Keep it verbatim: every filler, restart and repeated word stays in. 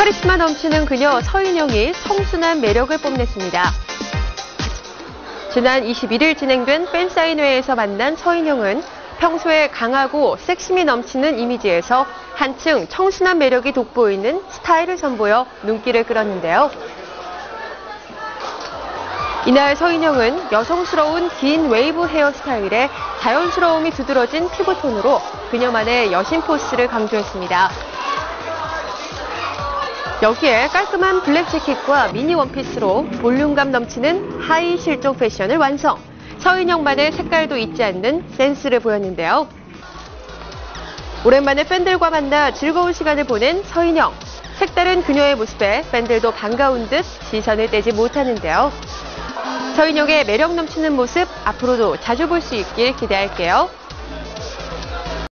카리스마 넘치는 그녀 서인영이 청순한 매력을 뽐냈습니다. 지난 이십일일 진행된 팬사인회에서 만난 서인영은 평소에 강하고 섹시미 넘치는 이미지에서 한층 청순한 매력이 돋보이는 스타일을 선보여 눈길을 끌었는데요. 이날 서인영은 여성스러운 긴 웨이브 헤어스타일에 자연스러움이 두드러진 피부톤으로 그녀만의 여신 포스를 강조했습니다. 여기에 깔끔한 블랙 재킷과 미니 원피스로 볼륨감 넘치는 하이 실종 패션을 완성. 서인영만의 색깔도 잊지 않는 센스를 보였는데요. 오랜만에 팬들과 만나 즐거운 시간을 보낸 서인영. 색다른 그녀의 모습에 팬들도 반가운 듯 시선을 떼지 못하는데요. 서인영의 매력 넘치는 모습 앞으로도 자주 볼 수 있길 기대할게요.